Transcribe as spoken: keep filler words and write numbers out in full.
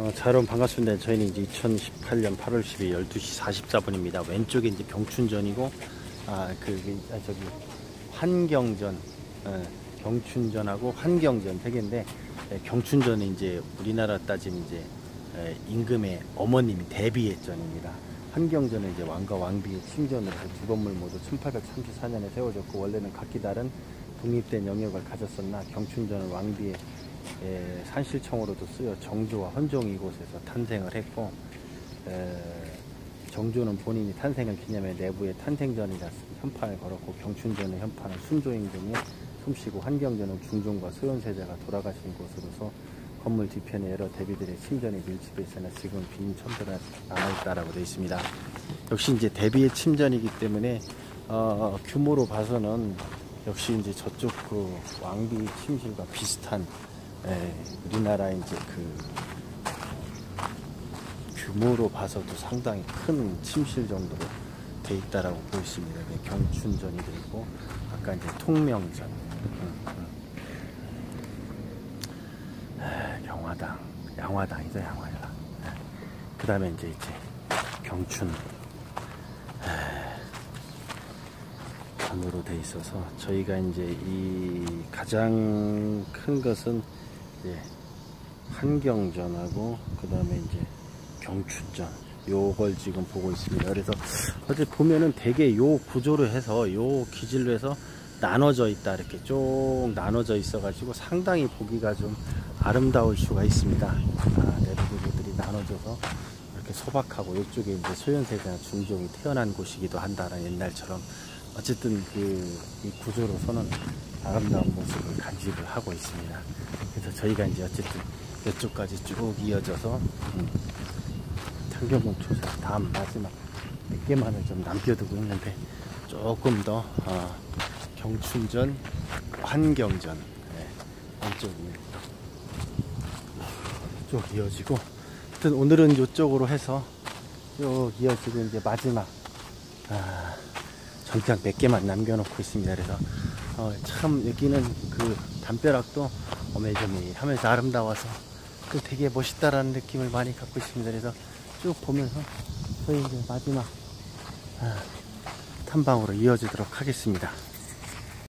어, 자, 여러분 반갑습니다. 저희는 이제 이천십팔 년 팔월 십일 열두 시 사십사 분입니다. 왼쪽에 이제 경춘전이고, 아, 그, 아, 저기, 환경전, 어, 경춘전하고 환경전 세 개인데, 예, 경춘전은 이제 우리나라 따지면 이제, 예, 임금의 어머님이 대비의 전입니다. 환경전은 이제 왕과 왕비의 침전으로 해서 두 건물 모두 천팔백삼십사 년에 세워졌고, 원래는 각기 다른 독립된 영역을 가졌었나, 경춘전은 왕비의 예, 산실청으로도 쓰여 정조와 헌종 이곳에서 탄생을 했고, 에, 정조는 본인이 탄생을 기념해 내부에 탄생전이라 현판을 걸었고, 경춘전의 현판은 순조임금이 숨쉬고, 환경전은 중종과 소현세자가 돌아가신 곳으로서 건물 뒤편에 여러 대비들의 침전이 밀집해 있으나 지금 빈 천도가 남아있다라고 되어 있습니다. 역시 이제 대비의 침전이기 때문에 어, 규모로 봐서는 역시 이제 저쪽 그 왕비 침실과 비슷한, 예, 우리나라 이제 그 규모로 봐서도 상당히 큰 침실 정도로 돼 있다라고 보였습니다. 네, 경춘전이 돼 있고, 아까 이제 통명전, 음, 음. 에, 영화당, 양화당이죠, 양화당. 그 다음에 이제 이제 경춘 전으로 돼 있어서, 저희가 이제 이 가장 큰 것은 예, 환경전하고 그 다음에 이제 경춘전, 요걸 지금 보고 있습니다. 그래서 어제 보면은 되게 요 구조로 해서, 요 기질로 해서 나눠져 있다, 이렇게 쭉 나눠져 있어 가지고 상당히 보기가 좀 아름다울 수가 있습니다. 아, 내부들이 나눠져서 이렇게 소박하고, 이쪽에 이제 소현세자 중종이 태어난 곳이기도 한다는 옛날처럼, 어쨌든 그 이 구조로서는 아름다운 모습을 간직을 하고 있습니다. 그래서 저희가 이제 어쨌든 이쪽까지 쭉 이어져서 음, 창경궁 초사 다음 마지막 몇 개만을 좀 남겨두고 있는데, 조금 더 어, 경춘전, 환경전, 네, 이쪽이 쭉 이어지고, 하여튼 오늘은 이쪽으로 해서 쭉 이어지고 이제 마지막 아, 전장 몇 개만 남겨놓고 있습니다. 그래서 어, 참 여기는 그 담벼락도 어메저메하면서 아름다워서 또 되게 멋있다라는 느낌을 많이 갖고 있습니다. 그래서 쭉 보면서 저희 이제 마지막 아, 탐방으로 이어지도록 하겠습니다.